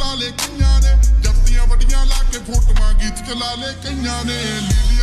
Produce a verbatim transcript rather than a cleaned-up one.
ਲਾ ਲੈ ਕਈਆਂ ਨੇ ਜੱਤੀਆਂ ਵੱਡੀਆਂ ਲਾ ਕੇ ਫੋਟੋਆਂ ਗੀਤ ਚਲਾ ਲੈ ਕਈਆਂ ਨੇ ਲੀਲੀ